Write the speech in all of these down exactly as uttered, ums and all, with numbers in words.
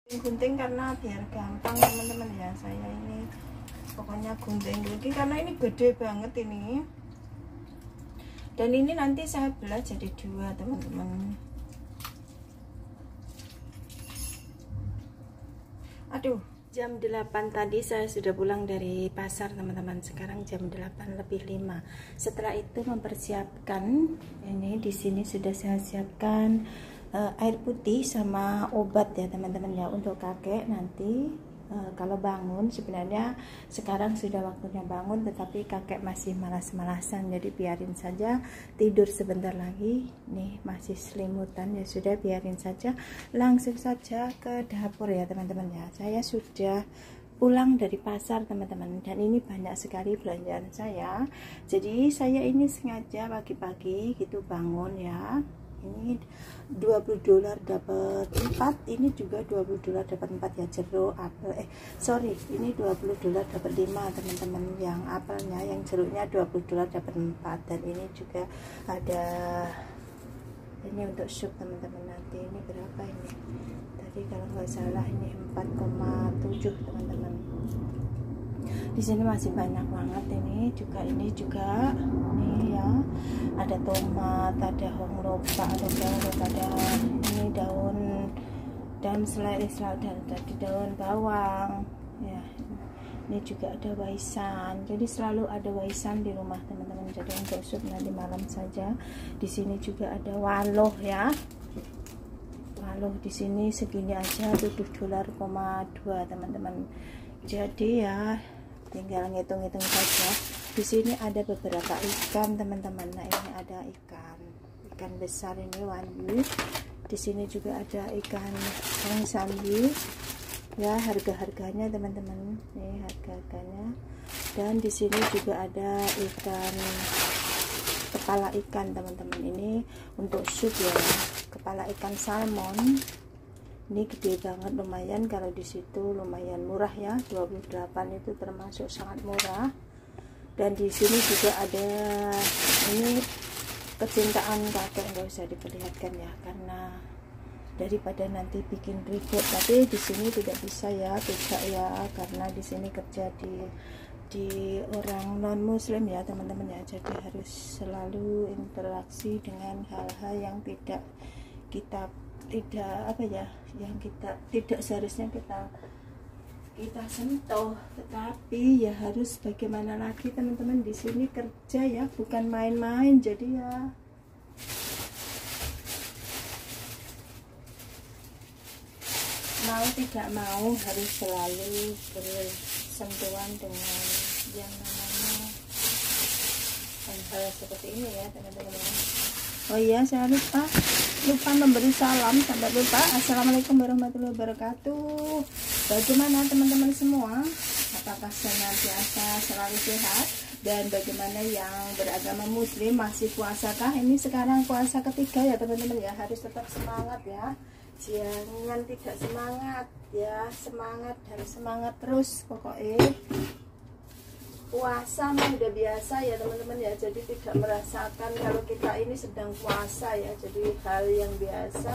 gunting karena biar gampang teman-teman ya. Saya ini pokoknya gunting gunting karena ini gede banget ini, dan ini nanti saya belah jadi dua teman-teman. Aduh, jam delapan tadi saya sudah pulang dari pasar teman-teman. Sekarang jam delapan lebih lima. Setelah itu mempersiapkan, ini di sini sudah saya siapkan uh, air putih sama obat ya teman-teman ya, untuk kakek nanti uh, kalau bangun. Sebenarnya sekarang sudah waktunya bangun, tetapi kakek masih malas-malasan, jadi biarin saja tidur sebentar lagi. Nih masih selimutan, ya sudah biarin saja. Langsung saja ke dapur ya teman-teman ya. Saya sudah pulang dari pasar teman-teman, dan ini banyak sekali belanjaan saya. Jadi saya ini sengaja pagi-pagi gitu bangun ya. Ini dua puluh dolar dapat empat, ini juga dua puluh dolar dapat empat ya. Jeruk, apel, eh sorry, ini dua puluh dolar dapat lima teman-teman. Yang apelnya, yang jeruknya dua puluh dolar dapat empat. Dan ini juga ada, ini untuk sup teman-teman. Nanti ini berapa ini? Tadi kalau nggak salah ini empat koma tujuh teman-teman. Di sini masih banyak banget ini juga. Ini juga ini ya, ada tomat, ada honglopa, ada carrot, ada ini daun daun seledri, dan tadi daun bawang ya. Ini juga ada waisan. Jadi selalu ada waisan di rumah teman-teman. Jadi untuk sup nanti malam saja. Di sini juga ada waloh ya. Waloh di sini segini aja tujuh dolar koma dua teman-teman. Jadi ya tinggal ngitung-ngitung saja. Di sini ada beberapa ikan teman-teman. Nah ini ada ikan ikan besar ini wangi. Di sini juga ada ikan yang sambi ya, harga-harganya teman-teman. Nih harga-harganya. Dan di sini juga ada ikan kepala ikan teman-teman. Ini untuk sup ya, kepala ikan salmon. Ini gede banget, lumayan. Kalau di situ lumayan murah ya, dua puluh delapan itu termasuk sangat murah. Dan di sini juga ada ini kecintaan kakek, nggak usah diperlihatkan ya, karena daripada nanti bikin ribut. Tapi di sini tidak bisa ya, tidak ya, karena di sini kerja di di orang non muslim ya teman-teman ya. Jadi harus selalu interaksi dengan hal-hal yang tidak kita tidak apa ya, yang kita tidak seharusnya kita kita sentuh. Tetapi ya harus bagaimana lagi teman-teman, di sini kerja ya, bukan main-main. Jadi ya mau tidak mau harus selalu bersentuhan dengan yang namanya hal-hal seperti ini ya teman-teman. Oh iya, saya lupa lupa memberi salam, sampai lupa. Assalamualaikum warahmatullahi wabarakatuh. Bagaimana teman-teman semua? Apakah senantiasa selalu sehat? Dan bagaimana yang beragama muslim, masih puasakah? Ini sekarang puasa ketiga ya teman-teman ya. Harus tetap semangat ya, jangan tidak semangat ya. Semangat, harus semangat terus pokoknya. Puasa mah udah biasa ya teman-teman ya, jadi tidak merasakan kalau kita ini sedang puasa ya, jadi hal yang biasa.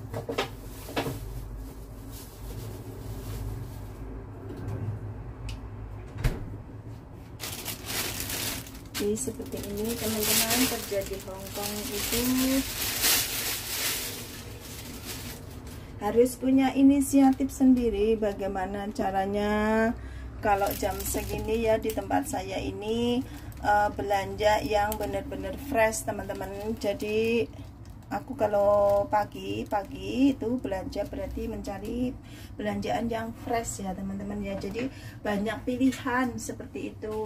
Jadi seperti ini teman-teman, kerja di Hongkong itu harus punya inisiatif sendiri. Bagaimana caranya kalau jam segini ya, di tempat saya ini uh, belanja yang benar-benar fresh teman-teman. Jadi aku kalau pagi-pagi itu belanja berarti mencari belanjaan yang fresh ya teman-teman ya. Jadi banyak pilihan seperti itu.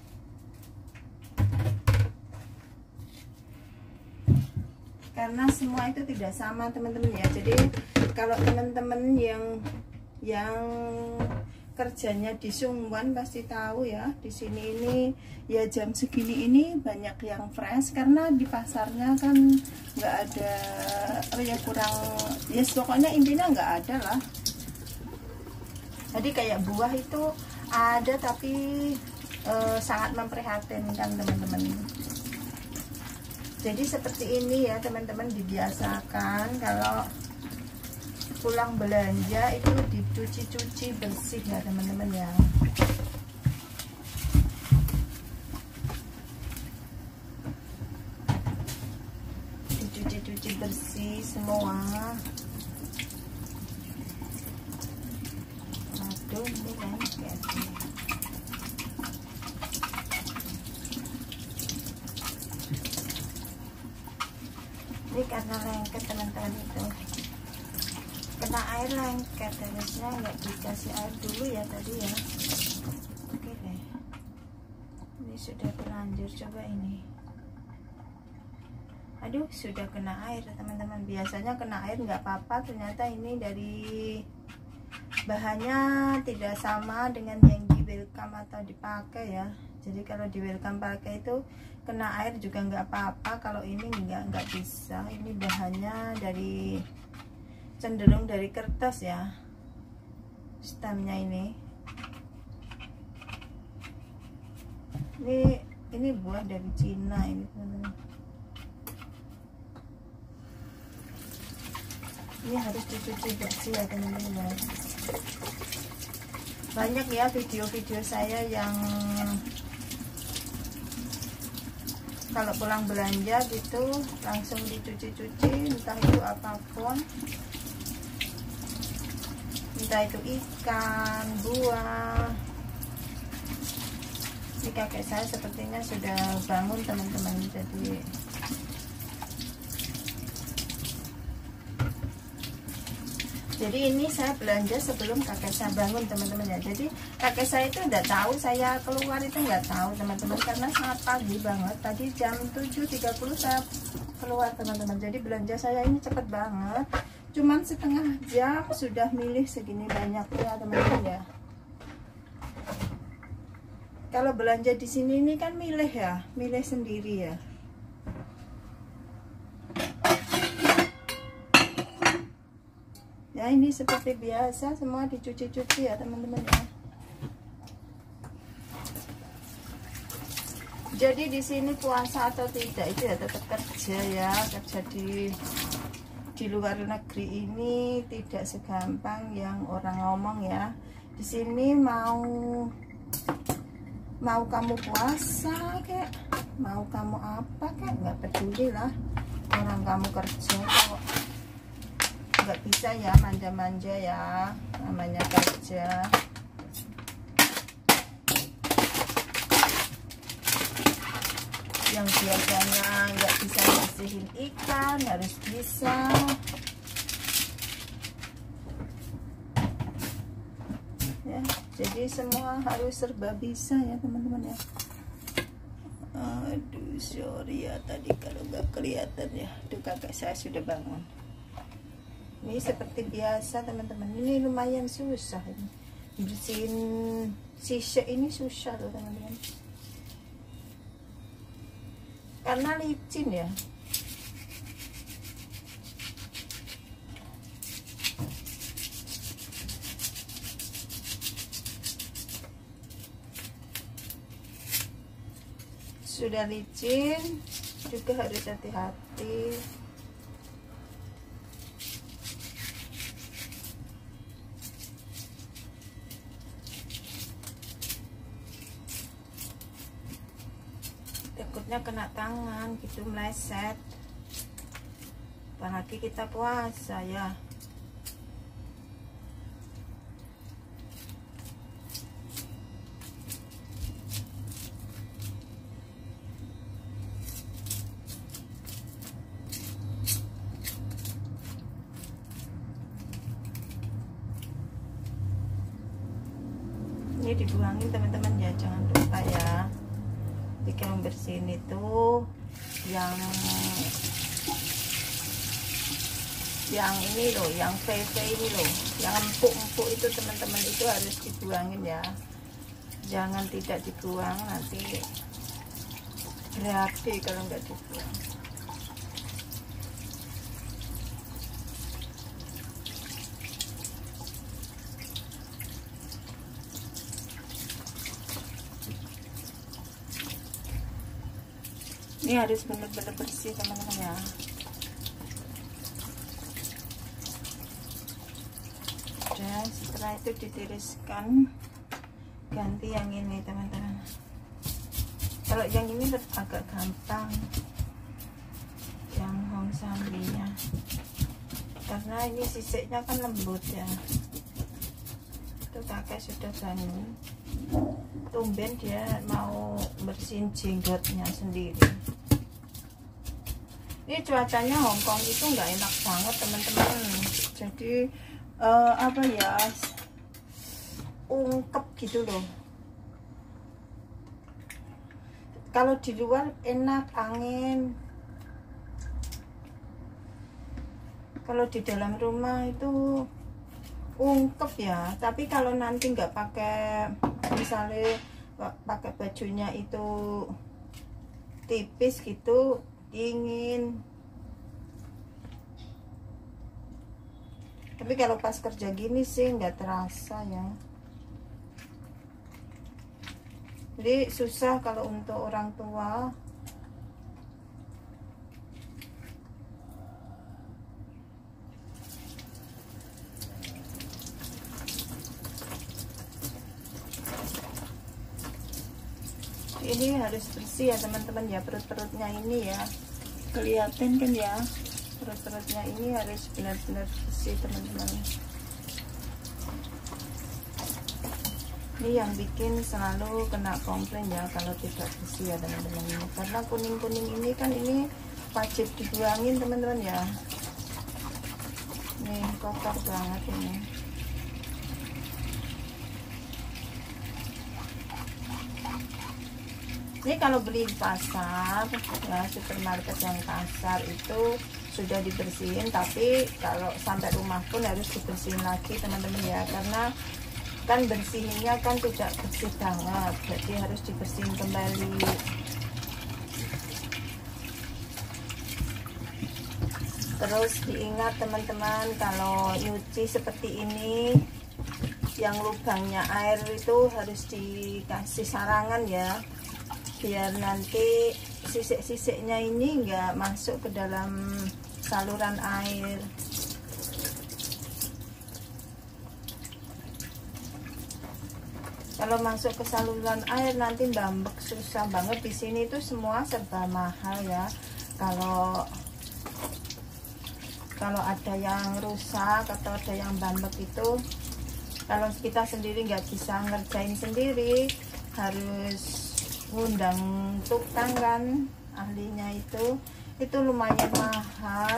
Karena semua itu tidak sama teman-teman ya. Jadi kalau teman-teman yang yang kerjanya di Sungguan pasti tahu ya, di sini ini ya jam segini ini banyak yang fresh, karena di pasarnya kan nggak ada oh ya, kurang ya yes, pokoknya intinya nggak ada lah. Jadi kayak buah itu ada tapi eh, sangat memprihatinkan teman-teman. Jadi seperti ini ya teman-teman, dibiasakan kalau pulang belanja itu dicuci-cuci bersih ya teman-teman ya. Dicuci-cuci bersih semua. Aduh, ini lengket. Ini karena lengket teman-teman, itu kena air lengket, harusnya nggak dikasih air dulu ya tadi ya. Oke deh, ini sudah terlanjur, coba ini. Aduh, sudah kena air teman-teman. Biasanya kena air nggak apa-apa, ternyata ini dari bahannya tidak sama dengan yang di welcome atau dipakai ya. Jadi kalau di welcome pakai itu kena air juga nggak apa-apa, kalau ini nggak nggak bisa. Ini bahannya dari cenderung dari kertas ya, stemnya ini. Ini ini buah dari Cina ini teman-teman. Ini harus dicuci bersih ya teman-teman. Banyak ya video-video saya yang kalau pulang belanja gitu langsung dicuci-cuci, entah itu apapun, entah itu ikan, buah. Ini kakek saya sepertinya sudah bangun teman-teman, jadi Jadi ini saya belanja sebelum kakek saya bangun teman-teman ya. Jadi kakek saya itu udah tahu saya keluar, itu nggak tahu teman-teman, karena sangat pagi banget. Tadi jam tujuh tiga puluh saya keluar teman-teman. Jadi belanja saya ini cepet banget. Cuman setengah jam sudah milih segini banyaknya teman-teman ya. Kalau belanja di sini ini kan milih ya, milih sendiri ya. Ya ini seperti biasa semua dicuci-cuci ya teman-teman ya. Jadi di sini puasa atau tidak itu ya tetap kerja ya, kerja di di luar negeri ini tidak segampang yang orang ngomong ya. Di sini mau mau kamu puasa kayak mau kamu apa kayak nggak peduli lah, orang kamu kerja kok. Nggak bisa ya manja-manja ya, namanya kerja. Yang biasanya nggak bisa bersihin ikan harus bisa. Ya, jadi semua harus serba bisa ya teman-teman ya. Aduh sorry ya tadi kalau nggak kelihatan ya. Tuh kakek saya sudah bangun. Ini seperti biasa teman-teman, ini lumayan susah ini bersihin sisek ini, susah loh teman-teman, karena licin ya. Sudah licin juga harus hati-hati. Takutnya kena tangan gitu, meleset, apalagi kita puasa ya. Ini dibuangin teman-teman ya, jangan lupa ya. Jika membersihin itu yang yang ini loh, yang V V ini loh, yang empuk-empuk itu teman-teman, itu harus dibuangin ya. Jangan tidak dibuang, nanti reaksi kalau nggak dibuang. Ini harus benar-benar bersih teman-teman ya. setelah itu ditiriskan, ganti yang ini teman-teman. Kalau yang ini agak gampang, yang Hong Sambinya, karena ini sisiknya kan lembut ya. Itu kakek sudah bangun, tumben dia mau bersihin jenggotnya sendiri. Ini cuacanya Hongkong itu nggak enak banget teman-teman. Jadi uh, apa ya, ungkep gitu loh. Kalau di luar enak angin, kalau di dalam rumah itu ungkep ya. Tapi kalau nanti nggak pakai, misalnya pakai bajunya itu tipis gitu, dingin. Tapi kalau pas kerja gini sih nggak terasa ya. Jadi susah kalau untuk orang tua. Ini harus bersih ya teman-teman ya, perut-perutnya ini ya, kelihatan kan ya, perut-perutnya ini harus benar-benar bersih teman-teman. Ini yang bikin selalu kena komplain ya kalau tidak bersih ya teman-teman, karena kuning-kuning ini kan ini wajib dibuangin teman-teman ya. Nih kotor banget ini. Ini kalau beli di pasar ya, supermarket yang kasar itu sudah dibersihin, tapi kalau sampai rumah pun harus dibersihin lagi teman-teman ya, karena kan bersihinnya kan tidak bersih banget, jadi harus dibersihin kembali. Terus diingat teman-teman, kalau nyuci seperti ini yang lubangnya air itu harus dikasih sarangan ya, biar nanti sisik-sisiknya ini enggak masuk ke dalam saluran air. Kalau masuk ke saluran air nanti bambek, susah banget. Di sini tuh semua serba mahal ya. Kalau kalau ada yang rusak atau ada yang bambek itu, kalau kita sendiri nggak bisa ngerjain sendiri, harus ngundang tukang kan, ahlinya itu itu lumayan mahal.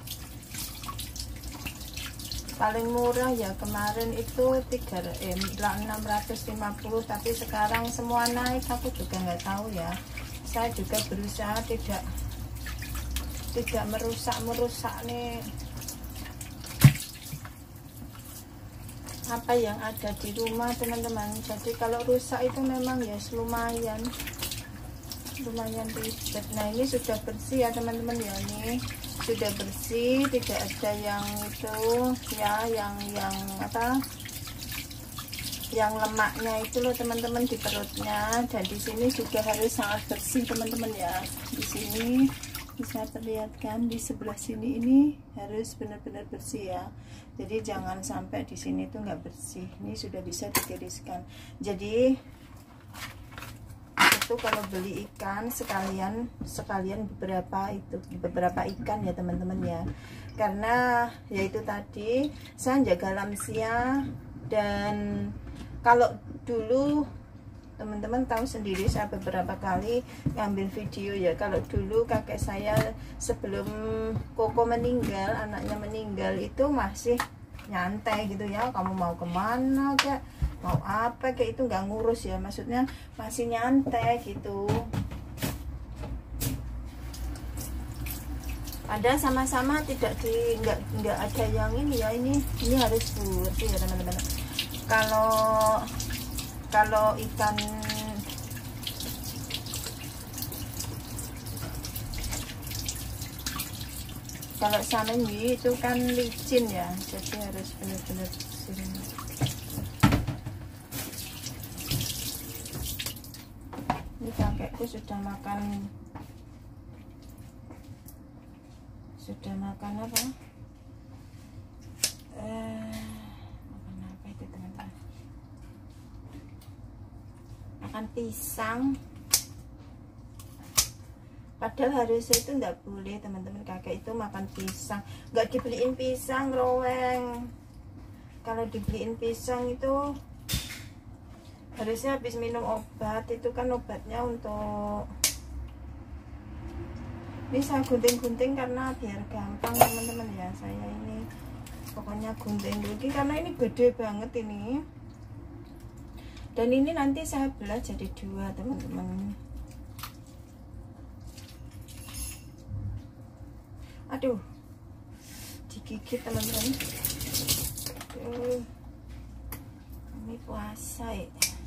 Paling murah ya kemarin itu tiga eh, enam ratus lima puluh, tapi sekarang semua naik, aku juga nggak tahu ya. Saya juga berusaha tidak tidak merusak merusak nih apa yang ada di rumah teman-teman. Jadi kalau rusak itu memang ya lumayan lumayan ribet. Nah ini sudah bersih ya teman-teman ya, ini sudah bersih, tidak ada yang itu ya, yang yang apa, yang lemaknya itu loh teman-teman di perutnya. Dan di sini juga harus sangat bersih teman-teman ya. Di sini bisa terlihatkan, di sebelah sini ini harus benar-benar bersih ya. Jadi jangan sampai di sini tuh nggak bersih. Ini sudah bisa ditiriskan. Jadi itu kalau beli ikan sekalian sekalian beberapa itu beberapa ikan ya teman-teman ya, karena yaitu tadi saya jaga lansia. Dan kalau dulu teman-teman tahu sendiri, saya beberapa kali ngambil video ya, kalau dulu kakek saya sebelum Koko meninggal, anaknya meninggal, itu masih nyantai gitu ya, kamu mau kemana kayak mau apa kayak itu nggak ngurus ya, maksudnya masih nyantai gitu. Ada sama-sama tidak di nggak nggak ada yang ini ya, ini ini harus bersih ya teman-teman. Kalau kalau ikan kalau salmon itu kan licin ya, jadi harus benar-benar bersih. Ini kakekku sudah makan sudah makan apa? Eh, makan apa itu? makan pisang. Padahal harusnya itu nggak boleh teman-teman, kakek itu makan pisang. Nggak dibeliin pisang roweng. Kalau dibeliin pisang itu harusnya habis minum obat, itu kan obatnya untuk, ini saya gunting-gunting karena biar gampang teman-teman ya. Saya ini pokoknya gunting dulu karena ini gede banget ini, dan ini nanti saya belah jadi dua teman-teman. Aduh, digigit teman-teman. Ini puasa ya.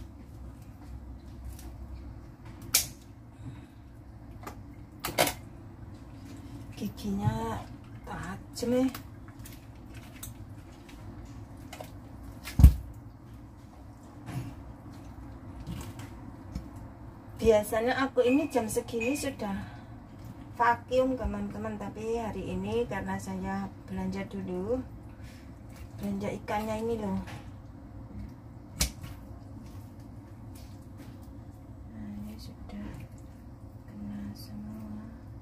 Giginya tajam ya. Biasanya aku ini jam segini sudah vacuum teman-teman, tapi hari ini karena saya belanja dulu, belanja ikannya ini loh. Nah, ini sudah kena semua.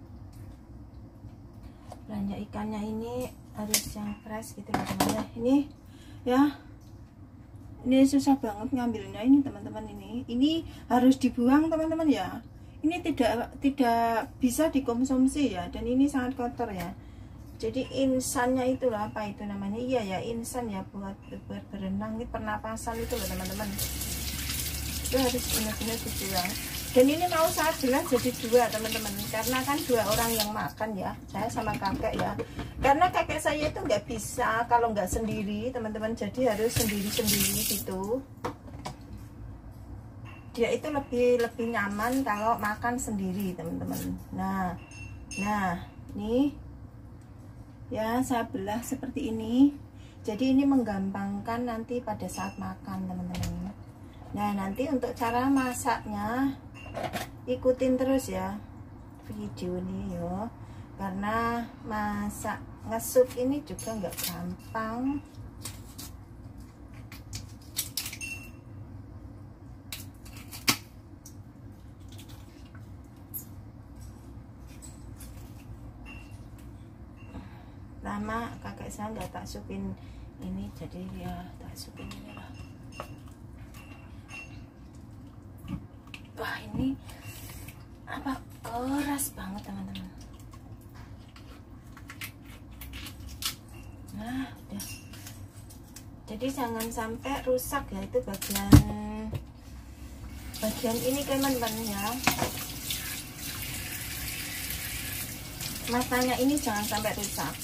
Belanja ikannya ini harus yang fresh gitu loh teman-teman. Ini ya, ini susah banget ngambilnya ini teman-teman. Ini ini harus dibuang teman-teman ya. Ini tidak tidak bisa dikonsumsi ya, dan ini sangat kotor ya. Jadi insannya itu lah, apa itu namanya, iya ya insan ya, buat buat berenang, ini pernapasan itu loh teman-teman. Itu harus benar-benar dibuang. Dan ini mau saya belah jadi dua teman-teman, karena kan dua orang yang makan ya, saya sama kakek ya. Karena kakek saya itu nggak bisa kalau nggak sendiri teman-teman, jadi harus sendiri-sendiri gitu. Dia itu lebih lebih nyaman kalau makan sendiri teman-teman. Nah, nah, nih ya saya belah seperti ini. Jadi ini menggampangkan nanti pada saat makan teman-teman. Nah, nanti untuk cara masaknya ikutin terus ya video ini yo, karena masak ngesup ini juga nggak gampang. Lama kakek saya nggak tak supin ini, jadi ya tak supin ini lah. Wah, ini apa, keras banget teman-teman. Nah udah, jadi jangan sampai rusak ya, itu bagian bagian ini teman-teman ya. Matanya ini jangan sampai rusak.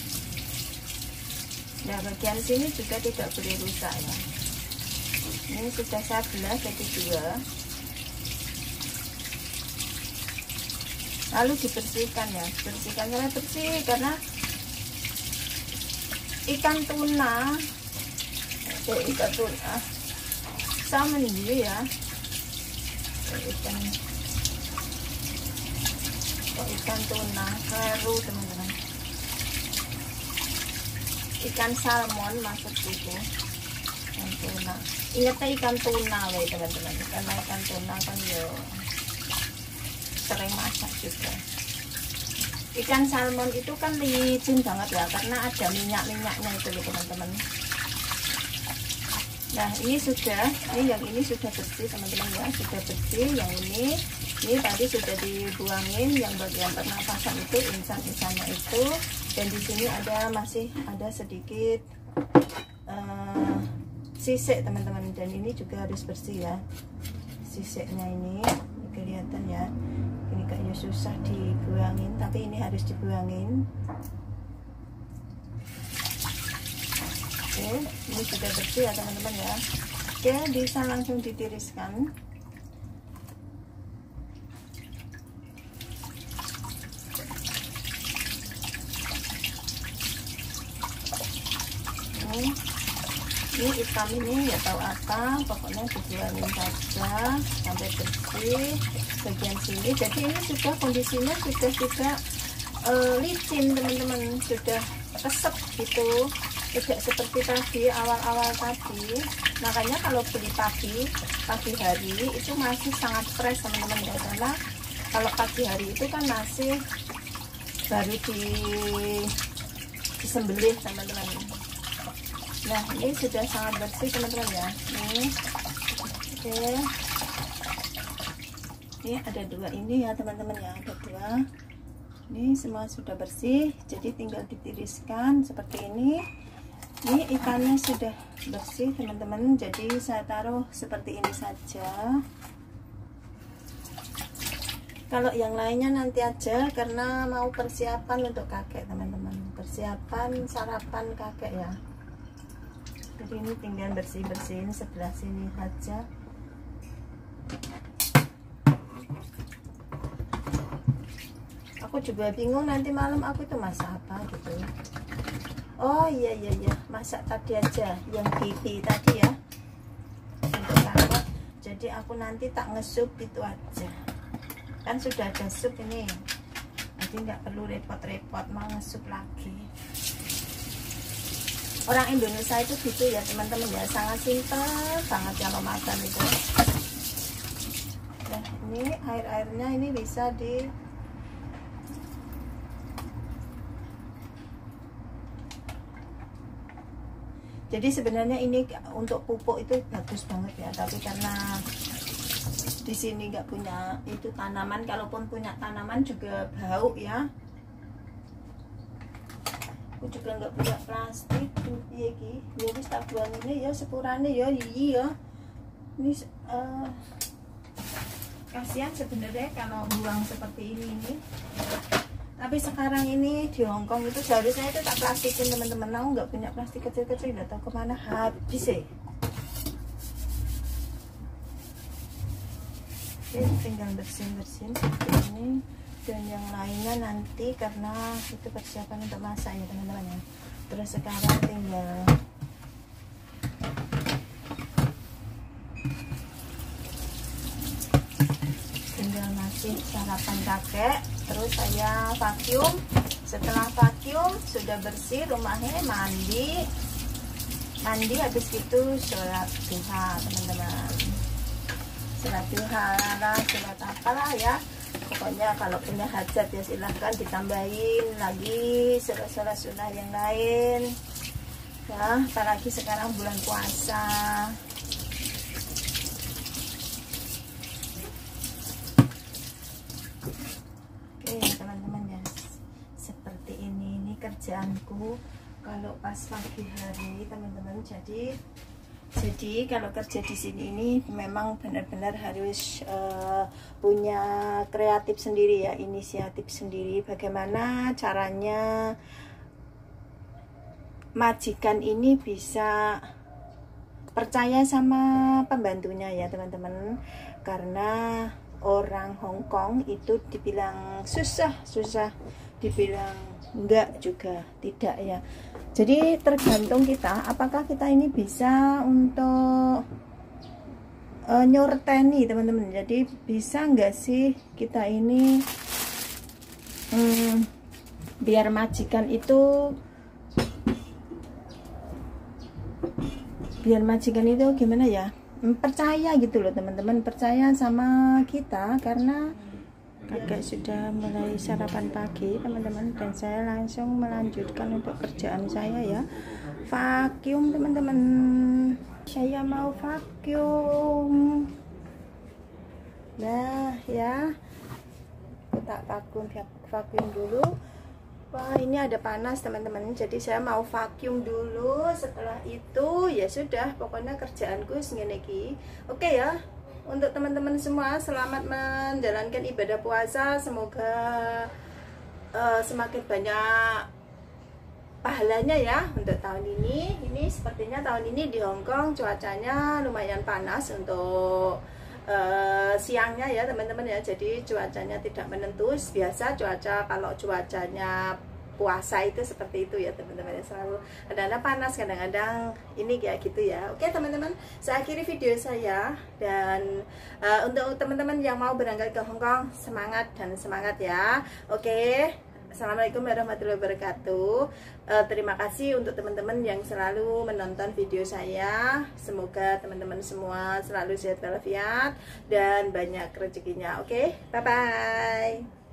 Nah, bagian sini juga tidak boleh rusak ya. Ini sudah saya belah jadi dua. Lalu dibersihkan ya, bersihkan sampai bersih, karena ikan tuna, eh, ikan tuna, salmon dulu ya. Ikan, oh, ikan tuna, keru teman-teman. Ikan salmon maksud itu, ikan tuna. Ingatnya ikan tuna loh teman-teman, karena ikan tuna kan yo sering masak juga. Ikan salmon itu kan licin banget ya, karena ada minyak-minyaknya itu loh teman-teman. Nah ini sudah, ini yang ini sudah bersih teman-teman ya, sudah bersih. Yang ini, ini tadi sudah dibuangin yang bagian pernapasan itu, insan-insannya itu. Dan di sini ada masih ada sedikit uh, sisik teman-teman, dan ini juga harus bersih ya. Sisiknya ini, ini kelihatan ya. Ini kayaknya susah dibuangin, tapi ini harus dibuangin. Oke, ini sudah bersih ya teman-teman ya. Oke, bisa langsung ditiriskan. Ini ikan ini ya tahu apa, pokoknya dibuangin saja sampai bersih bagian sini. Jadi ini sudah kondisinya sudah tidak uh, licin teman-teman, sudah resep gitu. tidak seperti tadi awal-awal tadi. Makanya kalau beli pagi pagi hari itu masih sangat fresh teman-teman ya, karena kalau pagi hari itu kan masih baru di disembelih teman-teman. Nah ini sudah sangat bersih teman-teman ya. Nih oke, ini ada dua ini ya teman-teman ya, ada dua. Ini semua sudah bersih, jadi tinggal ditiriskan seperti ini. Ini ikannya sudah bersih teman-teman, jadi saya taruh seperti ini saja. Kalau yang lainnya nanti aja, karena mau persiapan untuk kakek teman-teman, persiapan sarapan kakek ya. Jadi ini tinggal bersih-bersihin sebelah sini saja. Aku juga bingung nanti malam aku itu masak apa gitu. Oh iya iya iya, masak tadi aja yang pipi tadi ya, untuk kakak. Jadi aku nanti tak ngesup itu aja, kan sudah ada sup ini, nanti nggak perlu repot-repot mau ngesup lagi. Orang Indonesia itu gitu ya teman-teman ya, sangat simpel banget kalau makan itu. Nah ini air-airnya ini bisa di jadi sebenarnya ini untuk pupuk itu bagus banget ya, tapi karena di sini nggak punya itu tanaman, kalaupun punya tanaman juga bau ya. Aku juga nggak punya plastik ya ki, ya wis tak buang ini ya sepurane ya iyi ya. Ini uh, kasihan sebenarnya kalau buang seperti ini nih. Tapi sekarang ini di Hongkong itu seharusnya itu tak plastikin teman-teman. Aku nggak punya plastik kecil-kecil, nggak tahu kemana habis ya. Oke, tinggal bersin-bersin seperti ini, dan yang lainnya nanti karena itu persiapan untuk masak ya teman-teman ya. Terus sekarang tinggal tinggal ngasih sarapan kakek. Terus saya vacuum. Setelah vacuum sudah bersih rumahnya, mandi mandi habis itu sholat duha teman-teman. Sholat duha lah, sholat apalah ya, pokoknya kalau punya hajat ya silahkan ditambahin lagi sholat-sholat sunnah yang lain ya, apalagi sekarang bulan puasa. Kerjaanku kalau pas pagi hari teman-teman. Jadi jadi kalau kerja di sini ini memang benar-benar harus uh, punya kreatif sendiri ya, inisiatif sendiri, bagaimana caranya majikan ini bisa percaya sama pembantunya ya teman-teman. Karena orang Hongkong itu dibilang susah susah dibilang enggak juga tidak ya. Jadi tergantung kita apakah kita ini bisa untuk uh, nyorteni teman-teman. Jadi bisa enggak sih kita ini hmm, biar majikan itu biar majikan itu gimana ya, percaya gitu loh teman-teman, percaya sama kita. Karena kakek sudah mulai sarapan pagi teman-teman, dan saya langsung melanjutkan untuk kerjaan saya ya, vacuum teman-teman. Saya mau vacuum. Nah ya, aku tak vacuum vacuum dulu. Wah ini ada panas teman-teman, jadi saya mau vacuum dulu. Setelah itu ya sudah, pokoknya kerjaanku segini iki. Oke ya. Untuk teman-teman semua, selamat menjalankan ibadah puasa. Semoga uh, semakin banyak pahalanya ya untuk tahun ini. Ini sepertinya tahun ini di Hongkong cuacanya lumayan panas untuk uh, siangnya ya teman-teman ya. Jadi cuacanya tidak menentu. Biasa cuaca kalau cuacanya puasa itu seperti itu ya teman-teman ya, selalu kadang-kadang panas, kadang-kadang ini kayak gitu ya. Oke teman-teman, saya akhiri video saya, dan uh, untuk teman-teman yang mau berangkat ke Hongkong, semangat dan semangat ya. Oke, Assalamualaikum warahmatullahi wabarakatuh. uh, Terima kasih untuk teman-teman yang selalu menonton video saya. Semoga teman-teman semua selalu sehat walafiat dan banyak rezekinya. Oke, okay? Bye-bye.